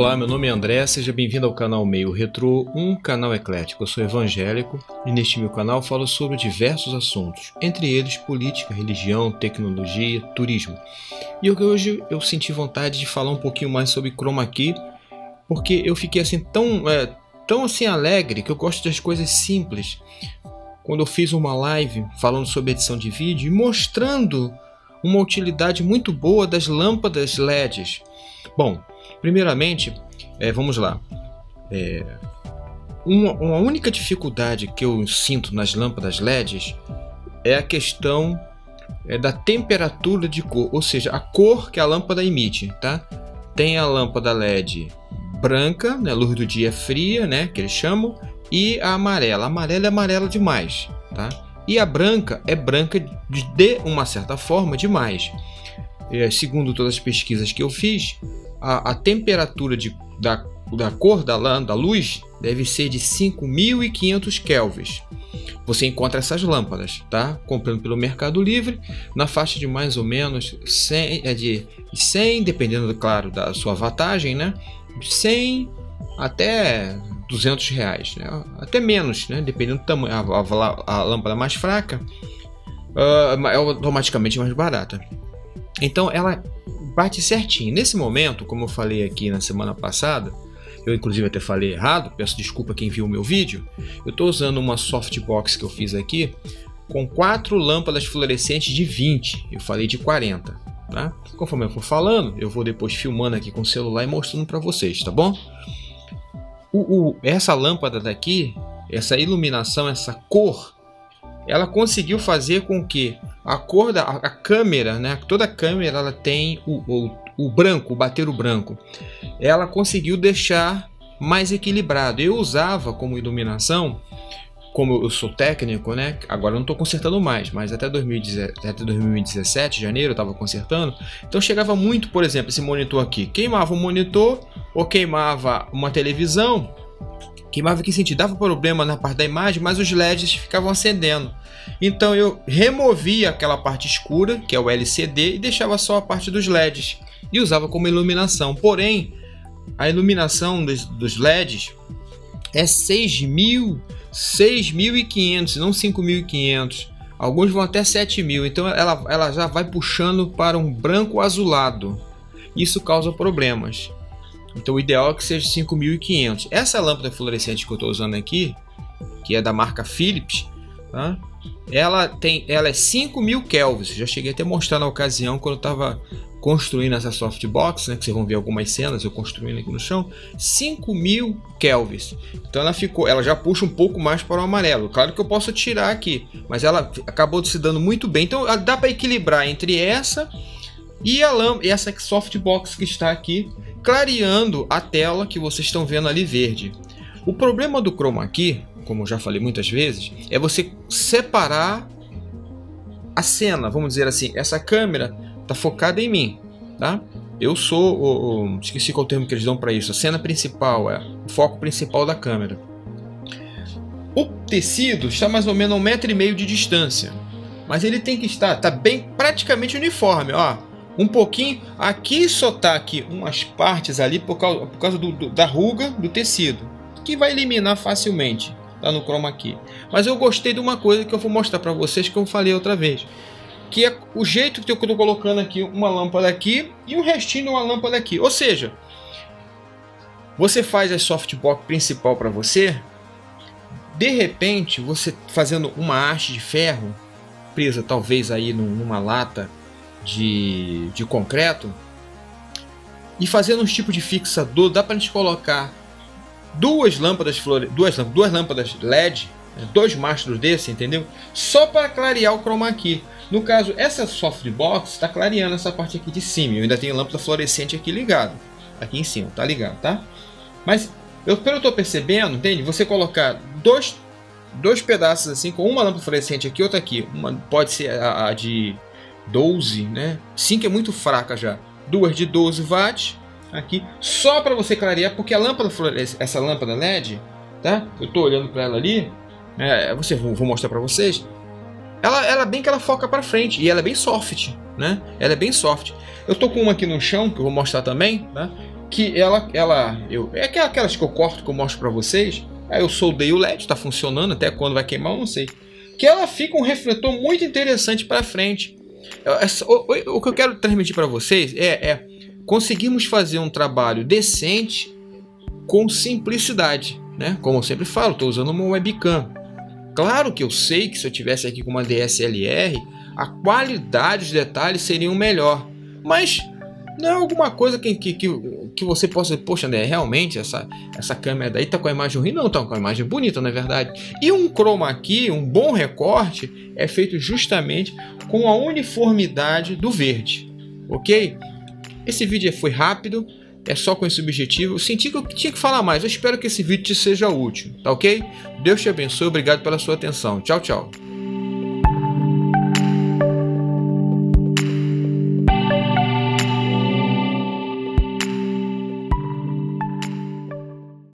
Olá, meu nome é André, seja bem-vindo ao canal Meio Retrô, um canal eclético. Eu sou evangélico e neste meu canal falo sobre diversos assuntos, entre eles política, religião, tecnologia, turismo. E hoje eu senti vontade de falar um pouquinho mais sobre Chroma Key, porque eu fiquei assim tão assim alegre que eu gosto das coisas simples. Quando eu fiz uma live falando sobre edição de vídeo e mostrando uma utilidade muito boa das lâmpadas LEDs. Bom, primeiramente, vamos lá. Uma única dificuldade que eu sinto nas lâmpadas LEDs é a questão da temperatura de cor, ou seja, a cor que a lâmpada emite, tá? Tem a lâmpada LED branca, né, luz do dia fria, né, que eles chamam, e a amarela. A amarela é amarela demais, tá? E a branca é branca de uma certa forma demais. Segundo todas as pesquisas que eu fiz, a temperatura da cor da luz deve ser de 5.500 kelvins. Você encontra essas lâmpadas, tá? Comprando pelo Mercado Livre, na faixa de mais ou menos 100, dependendo, claro, da sua wattagem, né? 100 até R$200, né? Até menos, né? Dependendo do tamanho. A lâmpada mais fraca é automaticamente mais barata. Então ela bate certinho. Nesse momento, como eu falei aqui na semana passada, eu inclusive até falei errado, peço desculpa quem viu o meu vídeo. Eu estou usando uma softbox que eu fiz aqui com 4 lâmpadas fluorescentes de 20. Eu falei de 40, tá? Conforme eu for falando, eu vou depois filmando aqui com o celular e mostrando para vocês, tá bom? Essa lâmpada daqui, essa iluminação, essa cor, ela conseguiu fazer com que a cor da câmera, né, toda câmera ela tem o branco, o bater o branco. Ela conseguiu deixar mais equilibrado. Eu usava como iluminação, como eu sou técnico, né, agora eu não estou consertando mais, mas até 2017, janeiro, eu estava consertando. Então chegava muito, por exemplo, esse monitor aqui, queimava o monitor ou queimava uma televisão. Queimava em que sentido? Dava problema na parte da imagem, mas os LEDs ficavam acendendo. Então eu removia aquela parte escura, que é o LCD, e deixava só a parte dos LEDs. E usava como iluminação. Porém, a iluminação dos LEDs é 6.500, não 5.500. Alguns vão até 7.000. Então ela já vai puxando para um branco azulado. Isso causa problemas. Então o ideal é que seja 5.500. Essa lâmpada fluorescente que eu estou usando aqui, que é da marca Philips, tá? Ela é 5.000 kelvins. Já cheguei até a mostrar na ocasião quando eu estava construindo essa softbox, né, que vocês vão ver algumas cenas eu construindo aqui no chão. 5.000 kelvins. Então ela já puxa um pouco mais para o amarelo. Claro que eu posso tirar aqui, mas ela acabou se dando muito bem. Então dá para equilibrar entre essa e essa softbox que está aqui, clareando a tela que vocês estão vendo ali verde. O problema do Chroma Key, como eu já falei muitas vezes, é você separar a cena. Vamos dizer assim, essa câmera está focada em mim, tá? Eu sou esqueci qual termo que eles dão para isso. A cena principal, o foco principal da câmera. O tecido está mais ou menos a 1,5 m de distância, mas ele tem que estar bem praticamente uniforme, ó. Um pouquinho aqui, só tá aqui umas partes ali por causa da ruga do tecido, que vai eliminar facilmente, tá, no Chroma Key. Mas eu gostei de uma coisa que eu vou mostrar para vocês, que eu falei outra vez, que é o jeito que eu estou colocando aqui uma lâmpada aqui e o restinho de uma lâmpada aqui. Ou seja, você faz a softbox principal para você, de repente você fazendo uma haste de ferro presa talvez aí numa lata de concreto e fazendo um tipo de fixador, dá para a gente colocar duas lâmpadas LED, 2 mastros desse, entendeu? Só para clarear o Chroma Key. No caso, essa softbox está clareando essa parte aqui de cima. Eu ainda tenho lâmpada fluorescente aqui ligado, aqui em cima, tá ligado, tá? Mas pelo que eu tô percebendo, entende? Você colocar dois pedaços assim, com uma lâmpada fluorescente aqui, outra aqui. Uma pode ser a de 12, né? 5 é muito fraca já. 2 de 12 watts aqui, só para você clarear, porque a lâmpada fluorescente, essa lâmpada LED, tá? Eu tô olhando para ela ali, vou mostrar para vocês. Ela bem que ela foca para frente e ela é bem soft, né? Ela é bem soft. Eu tô com uma aqui no chão que eu vou mostrar também, tá? que é aquelas que eu corto, que eu mostro para vocês. Aí eu soldei o LED, está funcionando, até quando vai queimar eu não sei. Que ela fica um refletor muito interessante para frente. O que eu quero transmitir para vocês é conseguirmos fazer um trabalho decente com simplicidade, né? Como eu sempre falo, estou usando uma webcam. Claro que eu sei que se eu tivesse aqui com uma DSLR, a qualidade, os detalhes seriam melhor, mas não é alguma coisa que você possa, poxa, André, realmente essa câmera daí tá com a imagem ruim? Não, tá com a imagem bonita, não é verdade? E um chroma key, um bom recorte, é feito justamente com a uniformidade do verde, ok? Esse vídeo foi rápido, é só com esse objetivo. Eu senti que eu tinha que falar mais, eu espero que esse vídeo te seja útil, tá ok? Deus te abençoe, obrigado pela sua atenção. Tchau, tchau.